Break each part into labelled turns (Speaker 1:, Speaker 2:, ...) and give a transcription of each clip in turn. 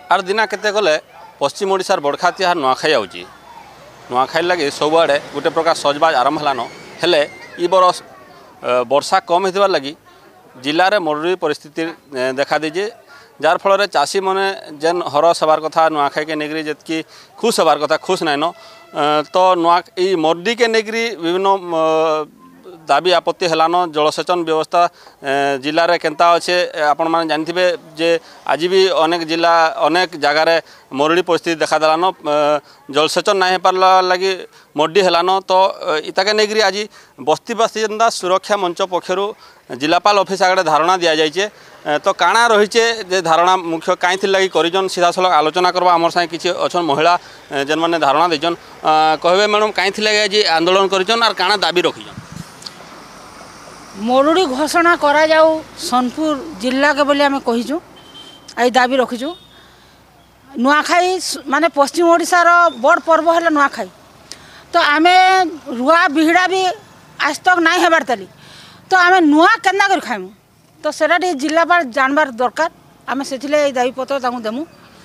Speaker 1: Are दिना केते गले पश्चिम ओडिशार बड़खा तिहार नुआखाई आउची। नुआखाई लगे सबुआड़े गोटे प्रकार सजबाज आरंभ हेलान हेले ई बरस वर्षा कम होइतिबार लगी जिले में मरुड़ी परिस्थिति देखा दीजिए जार फल चाषी मैंने जेन हरस हबार कथा नुआखाई के नेगरी जितकी खुश हबार कथा खुश नाइन तो नुआ ई मरुड़ी के नेगरी विभिन्न दाबी आपत्ति हेलान जलसेचन व्यवस्था जिले में केंता अच्छे आपण मैंने जानते जे आज भी अनेक जिला अनेक जगार मरुड़ी परिस्थिति देखा देलान जलसेचन नहीं पार्ला लगी मड्डी हेलान तो इताके नेगरी आज बस्ती बासिंदा सुरक्षा मंच पक्षर जिलापाल ऑफिस आगे धारणा दि जाइए तो काଣା रहीचे जे धारणा मुख्य कहीं लगी करिजन सीधा सलग आलोचना करवा आमर साथ किसी अच्छा महिला जेन मैंने धारणा देजन कहबे मैडम कहीं लगे आज आंदोलन करिजन और काଣା दाबी रखीजन
Speaker 2: मरुड़ी घोषणा करा जाऊ सोनपुर जिला के बोली आम कहीचु आई दाबी रखीचु नुआखाई माने पश्चिम ओडिशार बड़ पर्व है नुआखाई तो आम रुआ बिहड़ा भी आज तक नहीं हेबार तली तो आम नुआ केन्ना कर खाइमु तो सेटा जिलापाल जानबार दरकार आम से दाबी पत्र देमु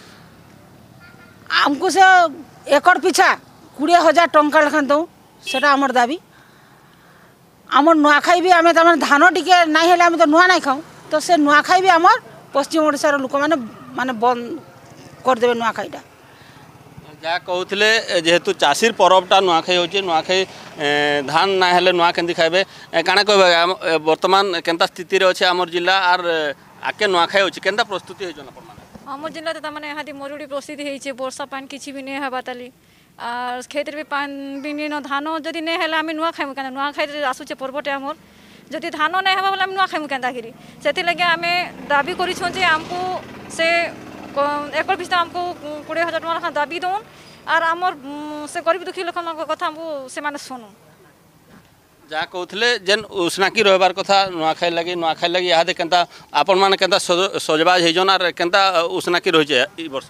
Speaker 2: आमको से एकड़ पिछा 20,000 टंका लेखा दऊ सेटा आमर दाबी आमर नुआखाई भी आम धान टिके नहीं हेले आम तो नुआ नहीं खाऊँ तो से नुआखाई भी आमर पश्चिम ओडिशार लोक मैंने माने बंद करदे नुआखाईटा
Speaker 1: जहाँ कहते जेहेतु चाषीर परबटा नुआखाई होची नुआखाई धान ना हेले नुआ केंदी खाइबे काଣା कहबे वर्तमान केंता स्थिति रे अछि आमर जिला आर आके नुआखाई होची केंता प्रस्तुति होजन अपन माने
Speaker 3: आमर जिला त माने हादी मरुड़ी परिस्थिति हेचे वर्षा पानी किछि भी नै हबा ताली और खेत भी पानी भी न धान जदि नहीं है आम नुआ खाइमु क्या नुआ खाई आसूचे पर्वटे आमर जदि धान नहीं है बोले नुआ खाइमु क्या से लगे आम दाबी करमको से एकड़ पिछा आमको 20,000 टका दाबी दौन और आमर से गरीब दुखी लोक कथा से माने सुनु
Speaker 1: जहाँ कहते जेन उष्णाकी रहार कथा नुआखाई लगी यहाँ केंता आपण मैंने केंता सजबाज होजन आर केंता उष्णाकी रही वर्ष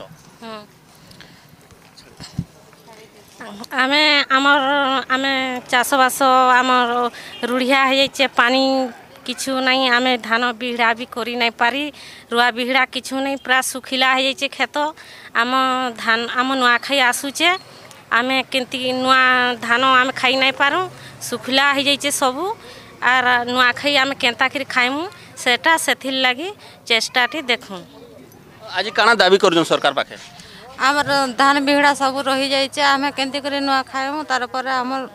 Speaker 4: आमे आमर आमे चाषबास आमर रुढ़िया हो पानी किछु नहीं आमे धान बिहड़ा भी करी नहीं पारी रुआ बिहड़ा किछु नहीं पूरा सुखिला हो जाइए खेत आम धान आम नुआखाई आसूचे आमे केंती नुआ धान आमे खाई नहीं पारूँ सुखिला हो जाइए सबू आर नुआखाई आमे केंता कर खाइमु सेटा सेथिर लगी चेष्टाटी देखूँ
Speaker 1: आज काଣା दाबी कर सरकार पाखे
Speaker 5: आमर धान बिहड़ा सब रही जाइए आमे केंती कर नुआ खाइमु तार पर आमर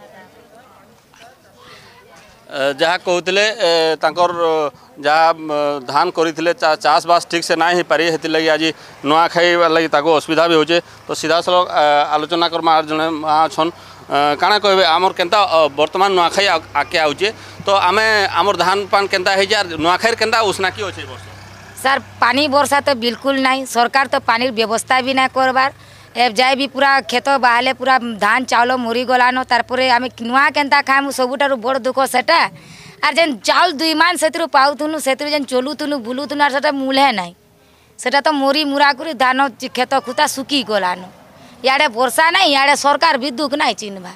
Speaker 1: जहाँ कहते जहाँ धान करते चाषबास ठीक से नहीं पारी हेती लगी आज नुआखाई लगी असुविधा भी होचे तो सीधा सलग आलोचना करमा जड़े माँ छन काଣା कहबे आमर केंता वर्तमान नुआखाई आके आउचे तो आमे आमर धान पान केंता है यार नुआखाई केंता उष्णाकी होचे
Speaker 6: सर पानी वर्षा तो बिल्कुल नहीं सरकार तो पानी व्यवस्था भी नहीं करबार एब जाए भी पूरा खेत बाहले पूरा धान चाउल मरी गलान तारपरे आम नुआ केंता खाइमु सबुठारु बड़ दुख सेटा आर जेन चाउल 2 मान से पाऊथुनु से जेन चलुथुनु बुलुथुनु आर सेटा मूल्हे नहीं सेटा तो मरी मुरा कर धान खेत खुता सुखी गलान इे वर्षा नहीं इे सरकार भी दुख नहीं चिन्हबा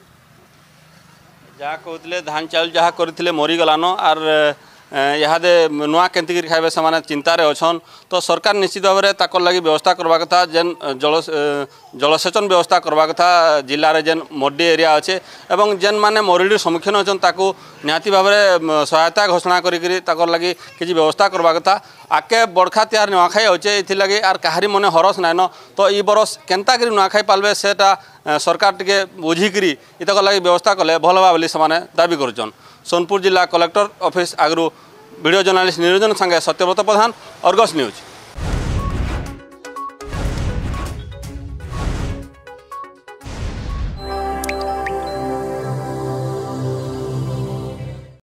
Speaker 1: जहाँ कहते धान चाउल जहाँ करते मरी गलान आर इहादे नुआ केंती खाइबे से चिंतार अच्छन तो सरकार निश्चित भाव में ताकर लगी व्यवस्था करवा कथा जेन जलसेचन व्यवस्था करवा कथा जिले में जेन मड्डी एरिया अच्छे एवं जेन माने मरुड़ी सम्मुखीन अच्छन ताकू निहाती भाव में सहायता घोषणा करी लगी किसी व्यवस्था करवा कथा आके बड़खा तिहार नुआखाई होचे इथि लगी आर काहारी मने हरस नाइन तो ई बरस केंता करी नुआखाई पालबे सेटा सरकार टिके बुझिकी इतक लगी व्यवस्था कले भल बा बोली से दाबी करछन। सोनपुर जिला कलेक्टर ऑफिस आगु वीडियो जर्नालीस्ट निरंजन संगे सत्यव्रत प्रधान, अर्गस न्यूज।